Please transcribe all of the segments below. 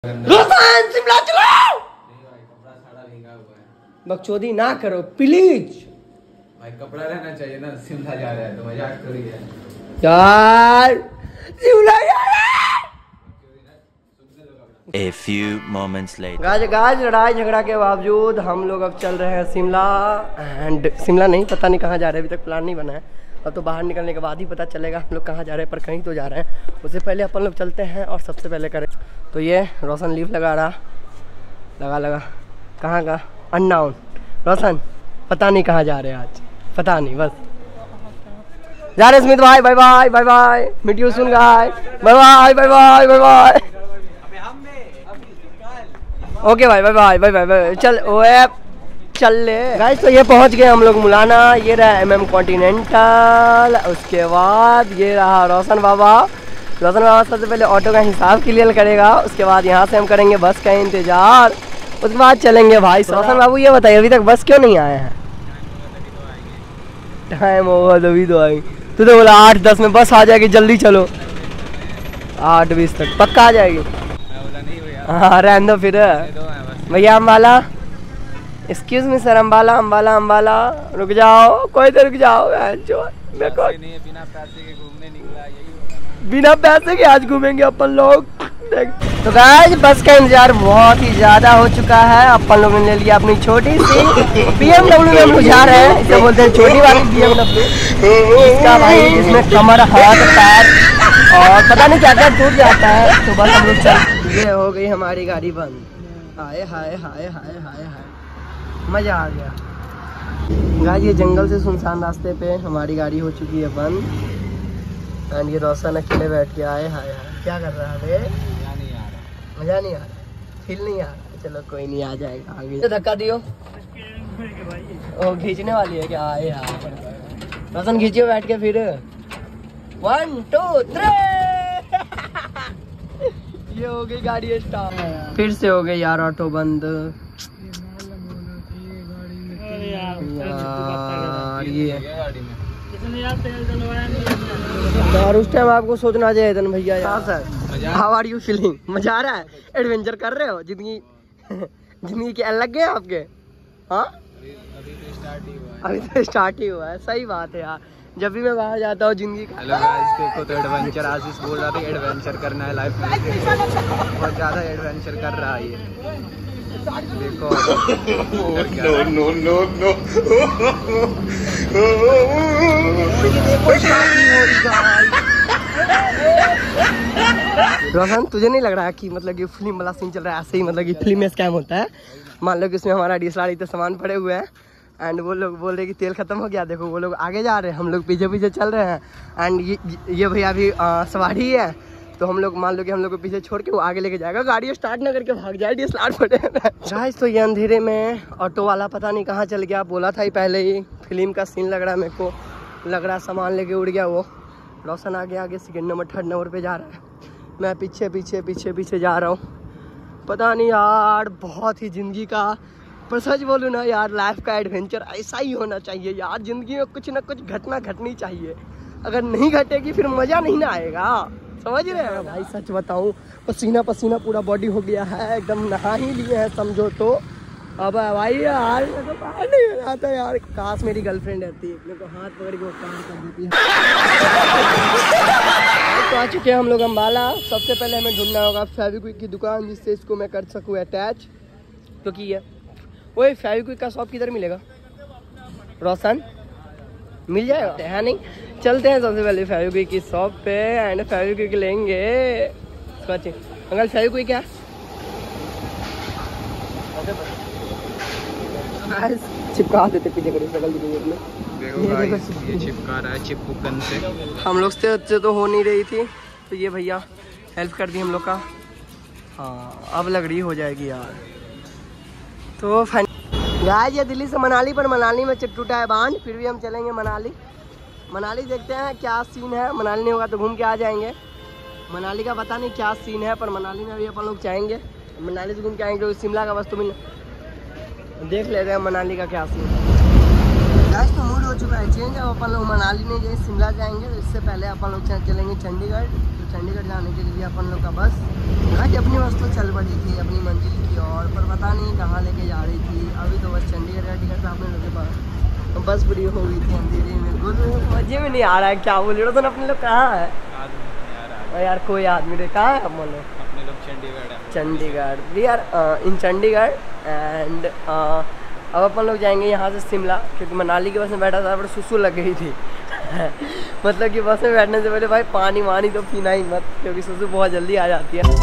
शिमला चलो। बकचोदी ना करो प्लीज भाई, कपड़ा रहना चाहिए ना। शिमला जा रहा है तो मजाक करी है यार। शिमला जा रहा है। A few moments later. गाज लड़ाई झगड़ा के बावजूद हम लोग अब चल रहे हैं शिमला। एंड शिमला नहीं, पता नहीं कहाँ जा रहे हैं, अभी तक प्लान नहीं बना है। अब तो बाहर निकलने के बाद ही पता चलेगा हम लोग कहाँ जा रहे हैं, पर कहीं तो जा रहे हैं। उससे पहले अपन लोग चलते हैं और सबसे पहले करें तो ये रोशन लीव लगा रहा लगा कहाँ का अननाउन। रोशन पता नहीं कहाँ जा रहे हैं आज, पता नहीं, बस जा रहे स्मित भाई। Bye bye bye bye, meet you soon guys. Bye bye bye bye bye bye. Okay भाई बाय बाय बाय बाय। चल ओए चल ले गाइस। तो ये पहुंच गए हम लोग मुलाना। ये रहा MM कॉन्टिनेंटल। उसके बाद ये रहा रोशन बाबा। रोशन बाबा सबसे पहले ऑटो का हिसाब क्लियर करेगा, उसके बाद यहाँ से हम करेंगे बस का इंतजार, उसके बाद चलेंगे भाई। रोशन बाबू ये बताइए अभी तक बस क्यों नहीं आए हैं? टाइम होगा तभी तो आएंगे। तू तो बोला 8-10 में बस आ जाएगी, जल्दी चलो। 8:20 तक पक्का आ जाएगी। हाँ रहने दो फिर भैया। Ambala, excuse me sir, Ambala Ambala Ambala रुक जाओ, कोई तो रुक जाओ। बिना पैसे के घूमने निकला, बिना पैसे के आज घूमेंगे अपन लोग। तो गाइस बस का इंतजार बहुत ही ज्यादा हो चुका है। अपन लोगों ने ले लिया अपनी छोटी सी BMW में हम जा रहे हैं, इसे बोलते हैं छोटी वाली BMW। इसका भाई जिसमें कमर हाथ पैर और पता नहीं क्या क्या टूट जाता है। तो बस हम लोग चल, ये हो गई हमारी गाड़ी बंद। हाय हाय हाय हाय हाय हाय, मजा आ गया गाइस। ये जंगल से सुनसान रास्ते पे हमारी गाड़ी हो चुकी है बंद। एंड ये रोशन अकेले बैठ के आए हाय हाय, क्या कर रहा है? मजा नहीं आ रहा, फील नहीं आ रहा। चलो कोई नहीं, आ जाएगा आगे। धक्का दियो, ओ खींचने वाली है क्या? आए यार रोशन खींचियो बैठ के फिर। 1 2 3 ये हो गई गाड़ी स्टार्ट। फिर से हो गई यार ऑटो बंद यार। ये और उस टाइम आपको सोचना चाहिए था भैया। यार sir how are you feeling? मजा आ रहा है? एडवेंचर कर रहे हो? जिंदगी के लग गए आपके? हाँ अभी तो स्टार्ट ही हुआ है। सही बात है यार, जब भी मैं बाहर जाता हूँ जिंदगी का। हेलो गाइस, देखो तो एडवेंचर आशीष बोल रहा था एडवेंचर करना है लाइफ में। बहुत ज्यादा एडवेंचर कर रहा है ये, देखो। नो नो नो रोशन तुझे नहीं लग रहा है कि मतलब कि फिल्म वाला सीन चल रहा है? ऐसे ही मतलब कि फिल्म में स्कैम होता है। मान लो कि उसमें हमारा DSLR इतने सामान पड़े हुए हैं एंड वो लोग बोल रहे कि तेल खत्म हो गया। देखो वो लोग आगे जा रहे हैं, हम लोग पीछे पीछे चल रहे हैं। एंड ये भैया अभी सवारी है, तो हम लोग मान लो कि हम लोग को पीछे छोड़ के वो आगे लेके जाएगा। गाड़ी स्टार्ट ना करके भाग जाए, DSLR पड़े गाइस। तो ये अंधेरे में ऑटो वाला पता नहीं कहाँ चल गया। बोला था ही पहले ही, फिल्म का सीन लग रहा है मेरे को। लग रहा सामान लेके उड़ गया वो। रोशन आगे आगे सेकंड नंबर 3rd नंबर पे जा रहा है, मैं पीछे पीछे पीछे पीछे जा रहा हूँ। पता नहीं यार, बहुत ही ज़िंदगी का, पर सच बोलूँ ना यार, लाइफ का एडवेंचर ऐसा ही होना चाहिए यार। ज़िंदगी में कुछ ना कुछ घटना घटनी चाहिए। अगर नहीं घटेगी फिर मज़ा नहीं ना आएगा, समझ रहे हैं भाई? सच बताऊँ, पसीना पसीना पूरा बॉडी हो गया है, एकदम नहा ही लिए हैं समझो। तो अब भाई यार तो बाहर नहीं आता यार। काश मेरी गर्लफ्रेंड रहती, मेरे को हाथ पकड़ के वो काम कर देती है। तो आ चुके हैं हम लोग अम्बाला। सबसे पहले हमें ढूंढना होगा फेविक्विक की दुकान, जिससे इसको मैं कर सकूँ अटैच। तो की है वही फेविक्विक का शॉप किधर मिलेगा? रोशन मिल जाएगा? है नहीं, चलते हैं सबसे पहले फेविक्विक की शॉप पे एंड फेविक्विक लेंगे। अंकल फेविक्विक क्या? चिपका देते पीछे कड़ी सकल। देखो गाइस, ये चिपका रहा है चिपकू गन से। हम लोग से अच्छे तो हो नहीं रही थी, तो ये भैया हेल्प कर दी हम लोग का। हाँ अब लग रही हो जाएगी यार। तो गाइस ये दिल्ली से मनाली, पर मनाली में टूटा है बांध। फिर भी हम चलेंगे मनाली। मनाली देखते हैं क्या सीन है। मनाली नहीं होगा तो घूम के आ जाएंगे। मनाली का पता नहीं क्या सीन है, पर मनाली में भी अपन लोग जाएंगे। मनाली से घूम के आएंगे। शिमला का वस्तु मिल देख लेते हैं मनाली का क्या सीन है। गाइस तो मूड हो चुका है चेंज। अब अपन लोग मनाली नहीं जाए, शिमला जाएंगे। इससे पहले अपन लोग चलेंगे चंडीगढ़। चंडीगढ़ जाने के लिए अपन लोग का बस कि अपनी बस तो चल पड़ी थी अपनी मंजिल की ओर, पर पता नहीं कहाँ लेके जा रही थी। अभी तो बस चंडीगढ़ का टिकट था अपने लोग के पास, तो बस फ्री हो गई थी अंधेरे में। मजे में नहीं आ रहा है, क्या बोल रहे हो? तो अपने लोग कहाँ है यार? कोई आदमी रे, कहाँ है आप लोग? अपने लोग चंडीगढ़ है। Chandigarh, we are in Chandigarh and अब अपन लोग जाएंगे यहाँ से शिमला, क्योंकि मनाली की बस में बैठा था, बड़ा सुसु लग गई थी। मतलब कि बस में बैठने से पहले भाई पानी वानी तो पीना ही मत, क्योंकि सुसु बहुत जल्दी आ जाती है।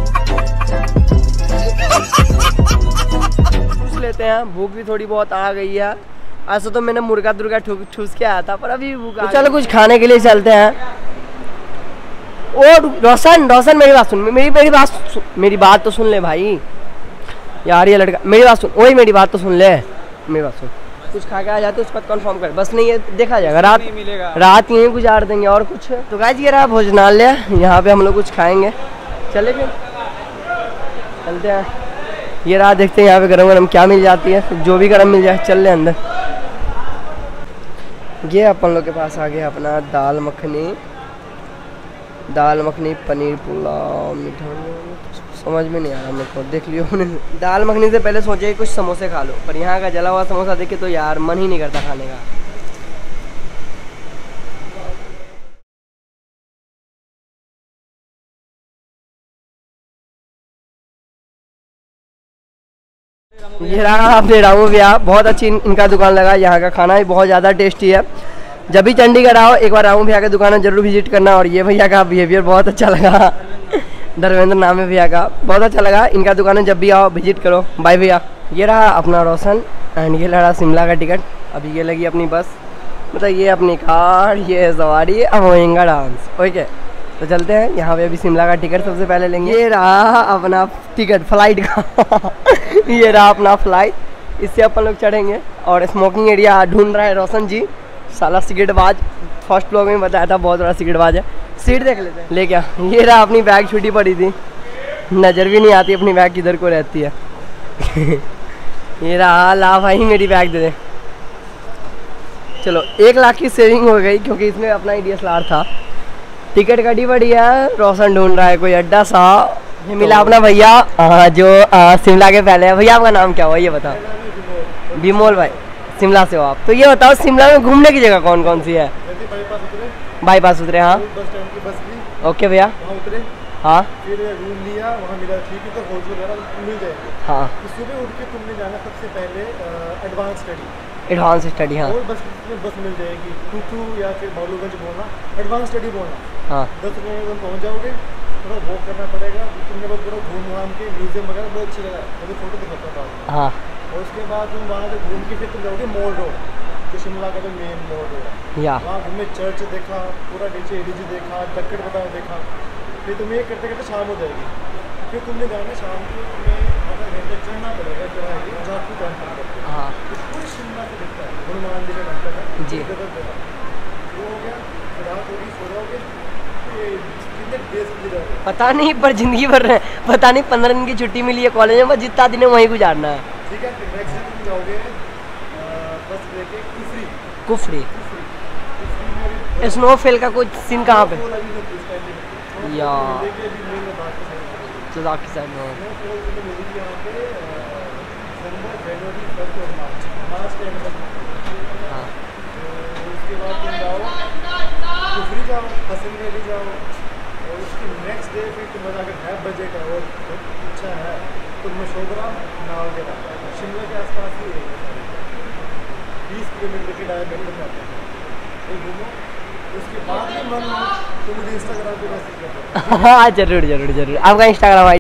पूछ लेते हैं, भूख भी थोड़ी बहुत आ गई है। ऐसा तो मैंने मुर्गा दुर्गा ठूस के आया था, पर अभी भूख तो चलो कुछ खाने के लिए चलते हैं। ओ रोशन रोशन मेरी बात सुन, मेरी बात तो सुन ले भाई यार, ये लड़का मेरी बात सुन, वही मेरी बात तो सुन ले, मेरी बात सुन। कुछ खा के आ जाते उसके बाद कंफर्म कर, बस नहीं है देखा जाएगा, रात नहीं मिलेगा, रात यहीं गुजार देंगे और कुछ। तो गाइस ये रहा भोजनालय, यहाँ पे हम लोग कुछ खाएंगे। चले फिर चलते हैं। ये रहा, देखते हैं यहाँ पे गरम गरम क्या मिल जाती है, जो भी गरम मिल जाए चल ले अंदर। ये अपन लोग के पास आ गया अपना दाल मखनी पनीर पुलाव मीठा, समझ में नहीं आ रहा मेरे को, देख लियो। दाल मखनी से पहले सोचे कुछ समोसे खा लो, पर यहाँ का जला हुआ समोसा देखे तो यार मन ही नहीं करता खाने का। ये रहा अपने रामू भैया, बहुत अच्छी इनका दुकान लगा, यहाँ का खाना भी बहुत ज़्यादा टेस्टी है। जब भी चंडीगढ़ आओ एक बार रामू भैया की दुकान जरूर विजिट करना। और ये भैया का बिहेवियर बहुत अच्छा लगा, धर्मेंद्र नाम है भैया का, बहुत अच्छा लगा। इनका दुकान जब भी आओ विजिट करो। बाय भैया। ये रहा अपना रोशन एंड ये लड़ा शिमला का टिकट। अभी ये लगी अपनी बस, मतलब ये अपनी कार, ये सवारी, अब होएगा डांस। ओके तो चलते हैं। यहाँ पे अभी शिमला का टिकट सबसे पहले लेंगे। ये रहा अपना टिकट फ्लाइट का ये रहा अपना फ्लाइट, इससे अपन लोग चढ़ेंगे। और स्मोकिंग एरिया ढूंढ रहा है रोशन जी, साला सिगरेटबाज, फर्स्ट ब्लॉग में बताया था बहुत बड़ा सिगरेटबाज है। सीट देख लेते हैं, ले क्या। ये रहा अपनी बैग छूटी पड़ी थी, नज़र भी नहीं आती अपनी बैग किधर को रहती है। ये रहा, ला भाई मेरी बैग दे दे। चलो 1 लाख की सेविंग हो गई, क्योंकि इसमें अपना DSLR था। टिकट कटी पड़ी है, रोशन ढूंढ रहा है कोई अड्डा सा। मिला अपना भैया जो शिमला के पहले है। भैया आपका नाम क्या हुआ ये बताओ? विमोल भाई, शिमला से हो आप। तो ये बताओ शिमला में घूमने की जगह कौन कौन सी है? बाईपास उतरे, हाँ ओके भैया, हाँ फिर रूम लिया, वहाँ मिला ठीक है, तो होटल वगैरह मिल जाएंगे। हाँ तो सुबह उठ के तुमने जाना सबसे पहले एडवांस स्टडी, हाँ और बस मिल जाएगी टू या फिर बालूगंज बोलना, एडवांस स्टडी बोलना। हाँ 10 रुपये में तुम पहुँच जाओगे, थोड़ा वॉक करना पड़ेगा, तुमने बस पूरा घूम घाम के म्यूजियम वगैरह बहुत अच्छी जगह है, मुझे फोटो दिखाता था। हाँ और उसके बाद तुम वहाँ से घूम के फिर तुम जाओगे मॉल रोड, जो शिमला का जो मेन मॉल रोड है, या वहाँ घूमे, चर्च देखा, पूरा नीचे ADG देखा, टक्कर बताया देखा। फिर तुम्हें ये करते करते शाम हो जाएगी, फिर तुमने जाना शाम को तुम्हें आधा घंटे चढ़ना पड़ेगा जाकू टेम्पल पर। हाँ तो पूरी शिमला से दिखता है, हनुमान जी का टेम्पल है जी। वो हो गया, रात होगी, सो जाओगे, कितने डेज के लिए पता नहीं, पर जिंदगी भर पता नहीं 15 दिन की छुट्टी मिली है कॉलेज में, बस जितना दिन है वहीं गुजारना है। ठीक है। फिर नेक्स्ट दिन तुम जाओगे बस लेके कुफरी। स्नोफॉल का कुछ सीन कहाँ पे? या लद्दाख की साइड में। हाँ उसके बाद तुम जाओ कुफरी जाओ, हसन वैली जाओ, और उसके नेक्स्ट डे फिर तुम अगर है बजट है और अच्छा है तो मशोबरा नावगेरा शिमला के आसपास ही है, 20 किलोमीटर के डायमीटर में आता है। तो घूमो, उसके बाद भी मन हो तो मुझे इंस्टाग्राम पे मैसेज कर दो। हाँ जरूर। आपका इंस्टाग्राम